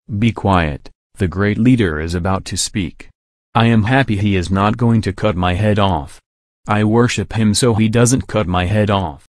Be quiet, the great leader is about to speak. I am happy he is not going to cut my head off. I worship him so he doesn't cut my head off.